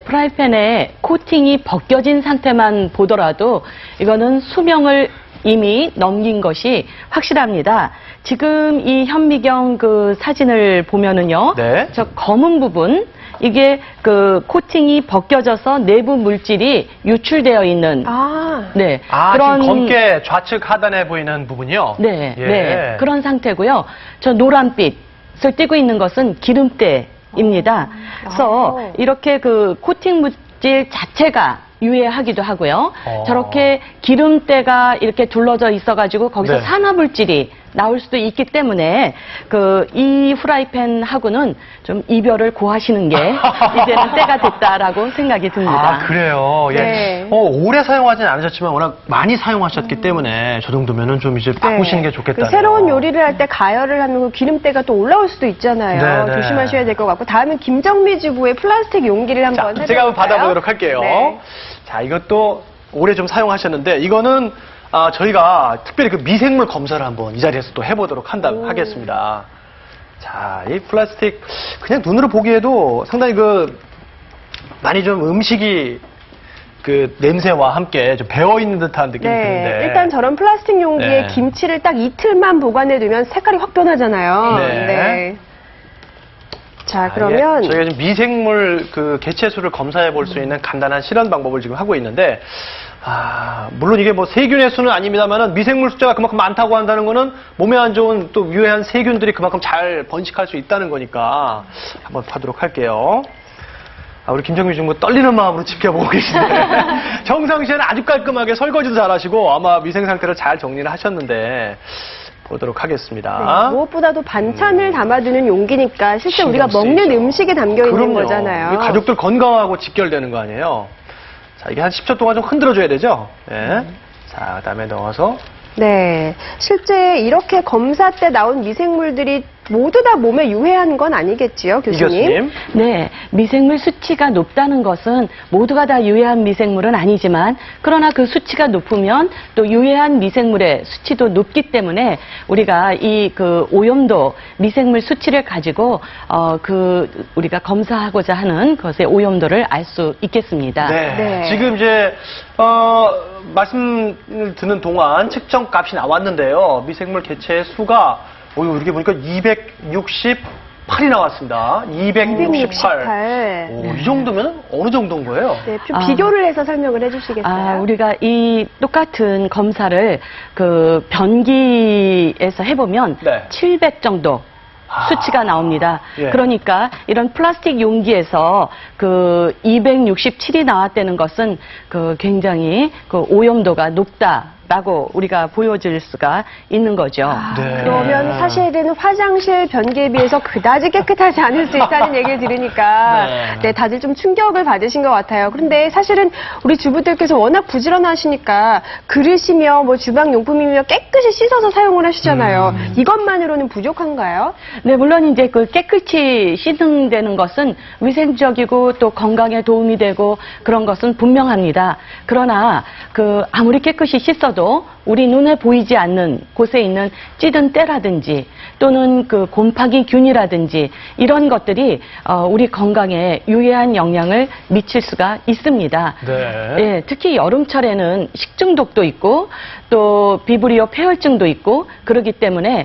프라이팬에 코팅이 벗겨진 상태만 보더라도 이거는 수명을 이미 넘긴 것이 확실합니다. 지금 이 현미경 그 사진을 보면은요. 네. 저 검은 부분, 이게 그 코팅이 벗겨져서 내부 물질이 유출되어 있는 네. 그런 지금 검게 좌측 하단에 보이는 부분이요? 네. 예. 네. 그런 상태고요. 저 노란빛을 띠고 있는 것은 기름때입니다. 그래서 이렇게 그 코팅 물질 자체가 유해하기도 하고요. 저렇게 기름때가 이렇게 둘러져 있어가지고 거기서 네. 산화물질이 나올 수도 있기 때문에 이 후라이팬하고는 좀 이별을 고하시는 게 이제는 때가 됐다라고 생각이 듭니다. 아, 그래요? 예. 네. 오래 사용하진 않으셨지만 워낙 많이 사용하셨기 때문에 저 정도면은 좀 이제 바꾸시는 게 좋겠다. 새로운 요리를 할 때 가열을 하면 그 기름때가 또 올라올 수도 있잖아요. 네네. 조심하셔야 될 것 같고, 다음은 김정미 주부의 플라스틱 용기를 한번 살펴볼까요? 제가 한번 받아보도록 할게요. 네. 자, 이것도 오래 좀 사용하셨는데 이거는 저희가 특별히 그 미생물 검사를 한번 이 자리에서 또 해보도록 하겠습니다. 자, 이 플라스틱 그냥 눈으로 보기에도 상당히 많이 좀 음식이 그 냄새와 함께 좀 배어있는 듯한 느낌이 드는데. 일단 저런 플라스틱 용기에 네. 김치를 딱 이틀만 보관해두면 색깔이 확 변하잖아요. 네. 자, 그러면 저희가 지금 미생물 그 개체수를 검사해 볼 수 있는 간단한 실험 방법을 지금 하고 있는데, 물론 이게 뭐 세균의 수는 아닙니다만은 미생물 숫자가 그만큼 많다고 한다는 거는 몸에 안 좋은 또 유해한 세균들이 그만큼 잘 번식할 수 있다는 거니까 한번 파도록 할게요. 우리 김정미 주부 떨리는 마음으로 지켜보고 계시는데 정상시에는 아주 깔끔하게 설거지도 잘하시고 아마 위생 상태를 잘 정리를 하셨는데 보도록 하겠습니다. 네, 무엇보다도 반찬을 담아두는 용기니까 실제 우리가 먹는 음식에 담겨 있는 거잖아요. 가족들 건강하고 직결되는 거 아니에요. 자, 이게 한 10초 동안 좀 흔들어줘야 되죠. 네. 자, 그다음에 넣어서. 네, 실제 이렇게 검사 때 나온 미생물들이 모두 다 몸에 유해한 건 아니겠지요, 교수님? 네, 미생물 수치가 높다는 것은 모두가 다 유해한 미생물은 아니지만 그러나 그 수치가 높으면 또 유해한 미생물의 수치도 높기 때문에 우리가 이 오염도 미생물 수치를 가지고 우리가 검사하고자 하는 것의 오염도를 알 수 있겠습니다. 네. 지금 이제 말씀을 듣는 동안 측정 값이 나왔는데요. 미생물 개체의 수가 이렇게 보니까 268이 나왔습니다. 268. 이 정도면 어느 정도인 거예요? 네, 좀 비교를 해서 설명을 해주시겠어요? 우리가 이 똑같은 검사를 변기에서 해보면 700 정도 수치가 나옵니다. 예. 그러니까 이런 플라스틱 용기에서 267이 나왔다는 것은 굉장히 오염도가 높다라고 우리가 보여줄 수가 있는 거죠. 네. 그러면 사실은 화장실 변기에 비해서 그다지 깨끗하지 않을 수 있다는 얘기를 들으니까 네, 다들 좀 충격을 받으신 것 같아요. 그런데 사실은 우리 주부들께서 워낙 부지런하시니까 그릇이며 뭐 주방용품이며 깨끗이 씻어서 사용을 하시잖아요. 이것만으로는 부족한가요? 네, 물론 이제 깨끗이 씻는 것은 위생적이고 또 건강에 도움이 되고 그런 것은 분명합니다. 그러나 아무리 깨끗이 씻어도 우리 눈에 보이지 않는 곳에 있는 찌든 때라든지 또는 곰팡이균이라든지 이런 것들이 우리 건강에 유해한 영향을 미칠 수가 있습니다. 네. 예, 특히 여름철에는 식중독도 있고 또 비브리오 폐혈증도 있고 그렇기 때문에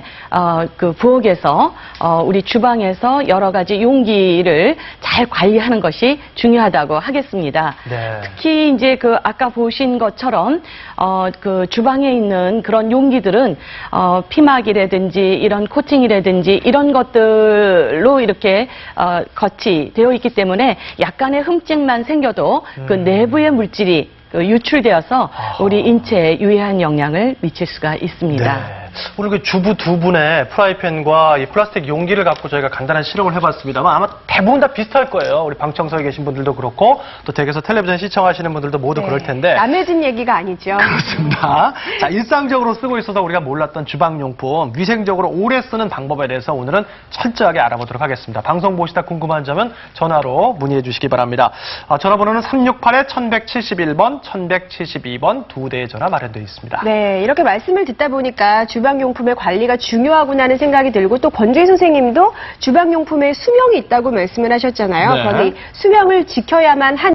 부엌에서 우리 주방에서 여러 가지 용기를 잘 관리하는 것이 중요하다고 하겠습니다. 네. 특히 이제 아까 보신 것처럼 주방에 있는 그런 용기들은 피막이라든지 이런 코팅이라든지 이런 것들로 이렇게 겉이 되어 있기 때문에 약간의 흠집만 생겨도 내부의 물질이 유출되어서 우리 인체에 유해한 영향을 미칠 수가 있습니다. 네. 오늘 주부 두 분의 프라이팬과 이 플라스틱 용기를 갖고 저희가 간단한 실험을 해봤습니다만 아마 대부분 다 비슷할 거예요. 우리 방청석에 계신 분들도 그렇고 또 댁에서 텔레비전 시청하시는 분들도 모두 그럴 텐데. 남의 집 얘기가 아니죠. 그렇습니다. 자, 일상적으로 쓰고 있어서 우리가 몰랐던 주방용품, 위생적으로 오래 쓰는 방법에 대해서 오늘은 철저하게 알아보도록 하겠습니다. 방송 보시다 궁금한 점은 전화로 문의해 주시기 바랍니다. 전화번호는 368-1171번, 1172번 두 대의 전화 마련되어 있습니다. 네, 이렇게 말씀을 듣다 보니까 주방용품의 관리가 중요하구나 하는 생각이 들고 또 권주희 선생님도 주방용품에 수명이 있다고 말씀을 하셨잖아요. 네. 그러니 수명을 지켜야만 한